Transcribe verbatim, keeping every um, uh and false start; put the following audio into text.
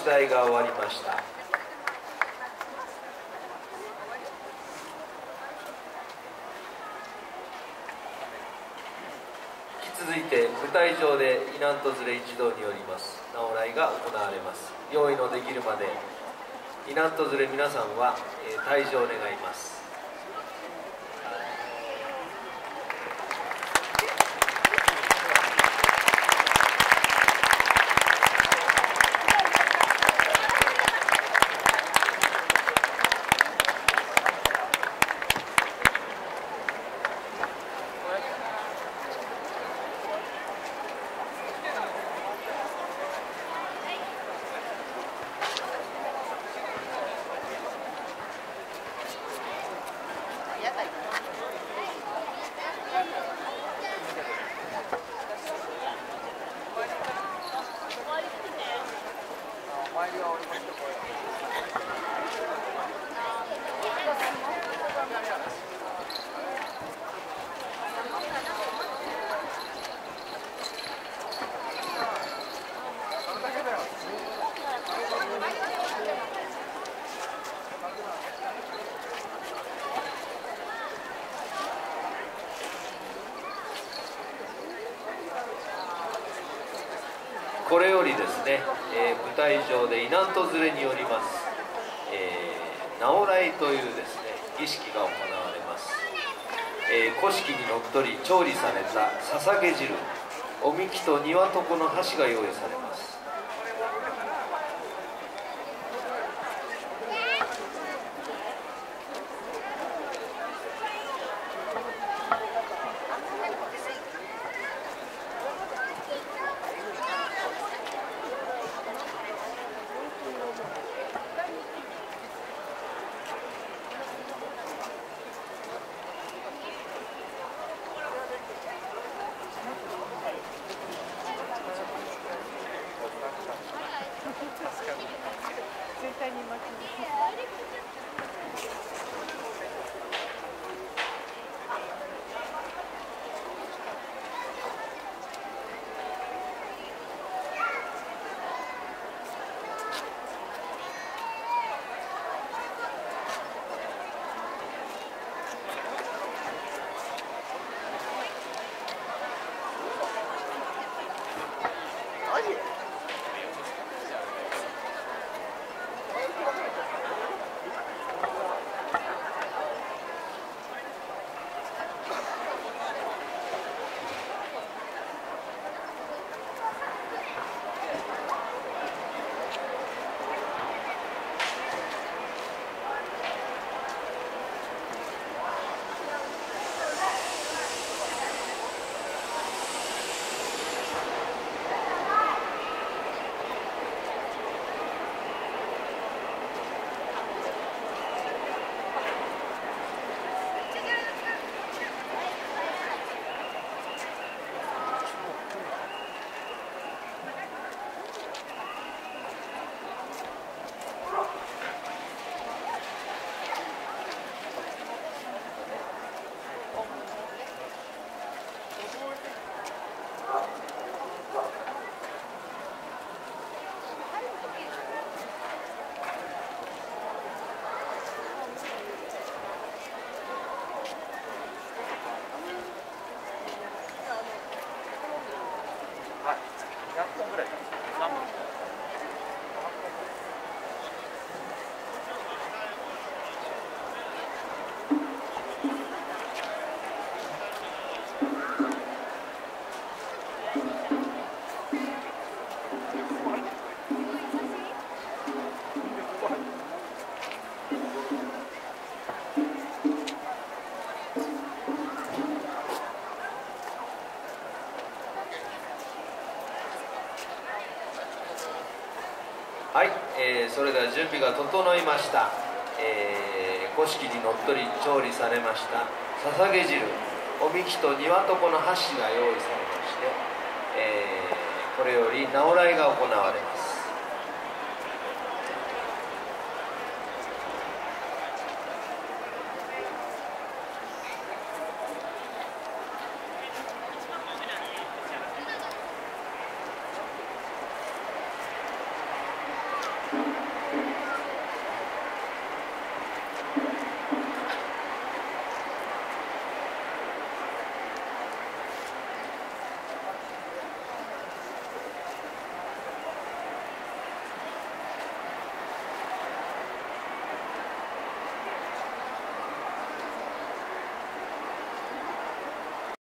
し台が終わりました。続いて舞台上でイナントズレ一同によります直来が行われます。用意のできるまでイナントズレ皆さんは、えー、退場願います。これよりですね、えー、舞台上でイナントズレによります、えー、直来というですね儀式が行われます。えー、古式にのっとり調理された捧げ汁、おみきと庭床の箸が用意されます。 絶対に負けない。はい、えー、それでは準備が整いました。えー、古式にのっとり調理されました捧げ汁、おみきと庭床の箸が用意されまして、えー、これより直来が行われます。